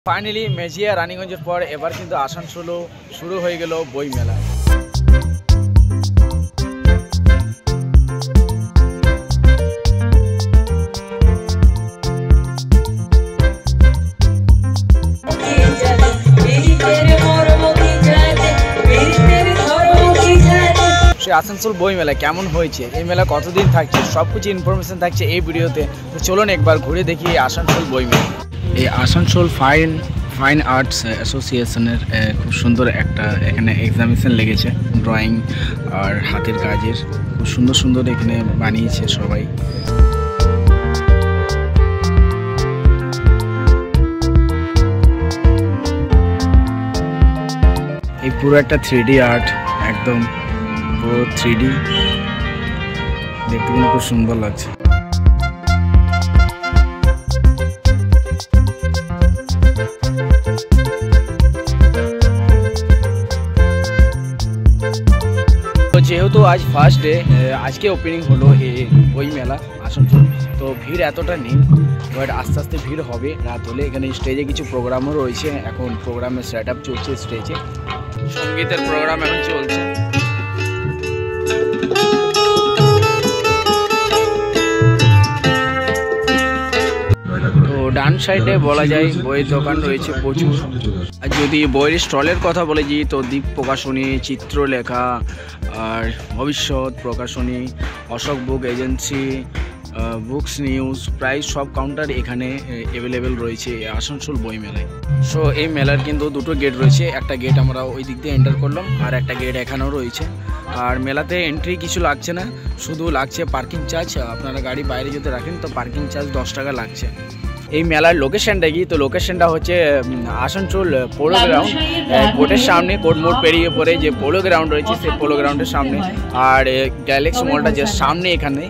Finally Mejia রানীগঞ্জের পর এবার কিন্তু আসানসোলও শুরু হয়ে গেল বই মেলা। আসানসোল বই মেলা কেমন হয়েছে, এই মেলা কতদিন থাকছে, সবকিছু ইনফরমেশন থাকছে এই ভিডিওতে। তো চলুন একবার ঘুরে দেখি আসানসোল বই মেলা। এই আসানসোল ফাইন আর্টস অ্যাসোসিয়েশনের খুব সুন্দর একটা এখানে এক্সামিনেশন লেগেছে, ড্রয়িং আর হাতের কাজের খুব সুন্দর সুন্দর এখানে বানিয়েছে সবাই। এই পুরো একটা 3D আর্ট, একদম পুরো 3D, দেখতে কিন্তু খুব সুন্দর লাগছে। যেহেতু আজ ফার্স্ট ডে, আজকে ওপেনিং হলো এই বই মেলা আসানসোল, তো ভিড় এতটা নেই, বাট আস্তে আস্তে ভিড় হবে রাত হলে। এখানে স্টেজে কিছু প্রোগ্রামও রয়েছে, এখন প্রোগ্রামের সেট আপ চলছে, স্টেজে সঙ্গীতের প্রোগ্রাম এখন চলছে। তো ডান সাইডে বলা যায় বইয়ের দোকান রয়েছে প্রচুর। আর যদি বইয়ের স্টলের কথা বলে যাই তো দীপ প্রকাশনী, চিত্রলেখা আর Bhabishyat Prakashani, Ashok book agency, books news, প্রায় সব কাউন্টার এখানে অ্যাভেলেবেল রয়েছে আসানসোল বই মেলায়। সো এই মেলার কিন্তু দুটো গেট রয়েছে, একটা গেট আমরা ওই দিক দিয়ে এন্টার করলাম আর একটা গেট এখানেও রয়েছে। আর মেলাতে এন্ট্রি কিছু লাগছে না, শুধু লাগছে পার্কিং চার্জ। আপনারা গাড়ি বাইরে যদি রাখেন তো পার্কিং চার্জ 10 টাকা লাগছে। এই মেলার লোকেশনটা কি, তো লোকেশনটা হচ্ছে আসানসোল পোলো গ্রাউন্ড, কোর্টের সামনে, কোর্ট মোড় পেরিয়ে পরে যে পোলো গ্রাউন্ড রয়েছে সেই পোলো গ্রাউন্ডের সামনে, আর গ্যালাক্সি মলটা যে সামনে এখানে।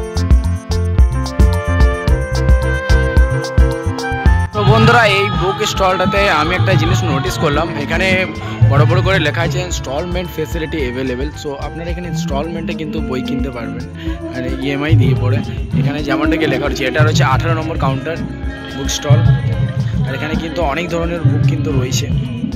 তো বন্ধুরা, এই বুক স্টলটাতে আমি একটা জিনিস নোটিস করলাম, এখানে বড় বড় করে লেখা আছে ইনস্টলমেন্ট ফেসিলিটি অ্যাভেলেবেল। সো আপনারা এখানে ইনস্টলমেন্টে কিন্তু বই কিনতে পারবেন, আর ইএমআই দিয়ে পড়ে। এখানে যেমনটাকে লেখা হচ্ছে, এটা হচ্ছে 18 নম্বর কাউন্টার বুক স্টল, আর এখানে কিন্তু অনেক ধরনের বুক কিন্তু রয়েছে।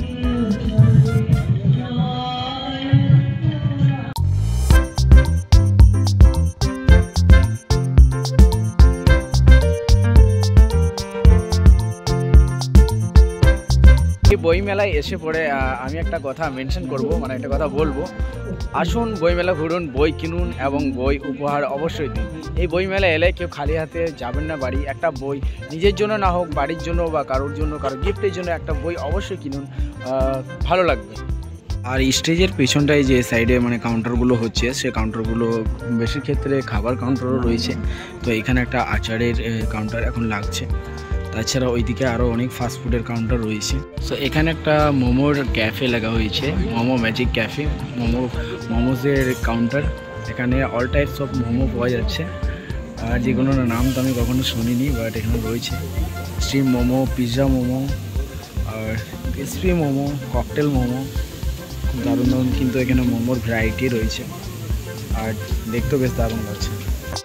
এই বই মেলায় এসে পড়ে আমি একটা কথা মেনশন করব, মানে একটা কথা বলবো, আসুন বই মেলা ঘুরুন, বই কিনুন এবং বই উপহার অবশ্যই দিন। এই বই মেলা এলে কেউ খালি হাতে যাবেন না বাড়ি। একটা বই নিজের জন্য না হোক, বাড়ির জন্য বা কারোর জন্য, কারো গিফটের জন্য একটা বই অবশ্যই কিনুন, ভালো লাগবে। আর স্টেজের পেছনটায় যে সাইডে মানে কাউন্টারগুলো হচ্ছে, সে কাউন্টারগুলো বেশি ক্ষেত্রে খাবার কাউন্টারও রয়েছে। তো এখানে একটা আচারের কাউন্টার এখন লাগছে, তাছাড়া ওইদিকে আরও অনেক ফাস্টফুডের কাউন্টার রয়েছে। সো এখানে একটা মোমোর ক্যাফে লাগা হয়েছে, মোমো ম্যাজিক ক্যাফে, মোমোজের কাউন্টার। এখানে অল টাইপস অফ মোমো পাওয়া যাচ্ছে, আর যেগুলোর নাম তো আমি কখনো শুনিনি, বাট এখানে রয়েছে স্টিম মোমো, পিৎজা মোমো, আর ক্রিসপি মোমো, ককটেল মোমো, দারুণ দারুণ কিন্তু এখানে মোমোর ভ্যারাইটি রয়েছে, আর দেখতেও বেশ দারুণ লাগছে।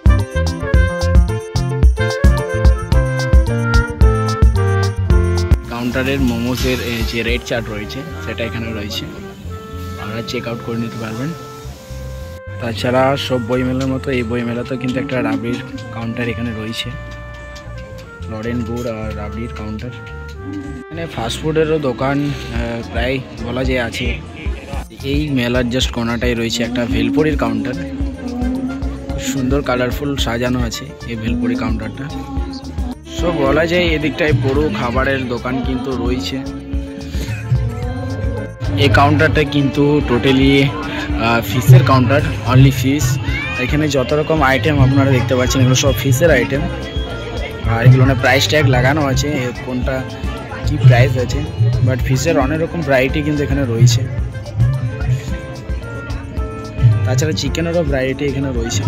কাউন্টারের মোমোসের যে রেট চার্ট রয়েছে সেটা এখানে রয়েছে, আপনারা চেক আউট করে নিতে পারবেন। তাছাড়া সব বই মেলার মতো এই বই মেলাতেও কিন্তু একটা রাবড়ির কাউন্টার এখানে রয়েছে, লরেন গুড় আর রাবড়ির কাউন্টার। এখানে ফাস্টফুডেরও দোকান প্রায় বলা যায় আছে। এই মেলার জাস্ট কোনাটাই রয়েছে একটা ভেলপুরির কাউন্টার, খুব সুন্দর কালারফুল সাজানো আছে এই ভেলপুরি কাউন্টারটা। সো বলা যায় এদিকটায় পুরো খাবারের দোকান কিন্তু রয়েছে। এই কাউন্টারটা কিন্তু টোটালি ফিশের কাউন্টার, অনলি ফিশ। এখানে যত রকম আইটেম আপনারা দেখতে পাচ্ছেন এগুলো সব ফিশের আইটেম, আর এগুলো প্রাইস ট্যাগ লাগানো আছে, কোনটা কি প্রাইস আছে, বাট ফিশের অনেক রকম ভ্যারাইটি কিন্তু এখানে রয়েছে। তাছাড়া চিকেনেরও ভ্যারাইটি এখানে রয়েছে।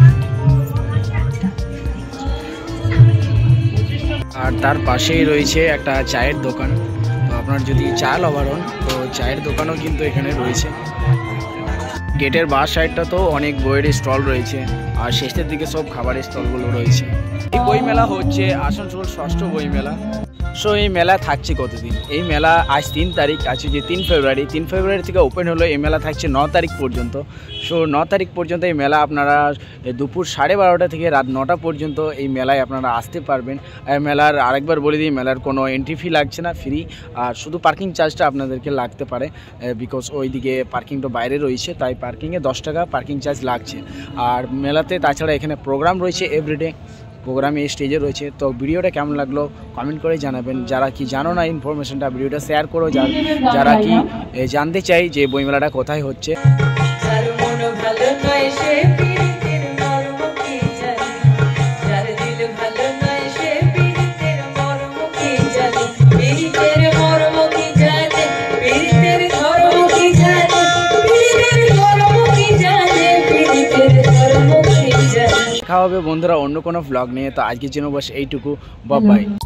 আর তার পাশেই রয়েছে একটা চায়ের দোকান, তো আপনার যদি চা লাভার হন তো চায়ের দোকানও কিন্তু এখানে রয়েছে। গেটের বাঁ সাইডটা তো অনেক বইয়ের স্টল রয়েছে, আর শেষের দিকে সব খাবারের স্টলগুলো রয়েছে। এই বই মেলা হচ্ছে আসানসোল ষষ্ঠ বই মেলা। সো এই মেলা থাকছে কতদিন? এই মেলা আজ 3 তারিখ আছে, যে 3 ফেব্রুয়ারি। 3 ফেব্রুয়ারি থেকে ওপেন হলো, এই মেলা থাকছে 9 তারিখ পর্যন্ত। সো 9 তারিখ পর্যন্ত এই মেলা আপনারা দুপুর 12:30 থেকে রাত 9টা পর্যন্ত এই মেলায় আপনারা আসতে পারবেন। মেলার আরেকবার বলে দিই, মেলার কোনো এন্ট্রি ফি লাগছে না, ফ্রি। আর শুধু পার্কিং চার্জটা আপনাদেরকে লাগতে পারে, বিকজ ওইদিকে পার্কিংটা বাইরে রয়েছে, তাই পার্কিংয়ে 10 টাকা পার্কিং চার্জ লাগছে। আর মেলাতে তাছাড়া এখানে প্রোগ্রাম রয়েছে এভরিডে, প্রোগ্রামে স্টেজে রয়েছে। তো ভিডিওটা কেমন লাগলো কমেন্ট করে জানাবেন। যারা কি জানো না ইনফরমেশনটা, ভিডিওটা শেয়ার করো। যারা কি জানতে চাই যে বইমেলাটা কোথায় হচ্ছে। দেখা হবে বন্ধুরা অন্য কোনো ভ্লগ নিয়ে। তো আজকের জন্য বস এইটুকু, বাই বাই।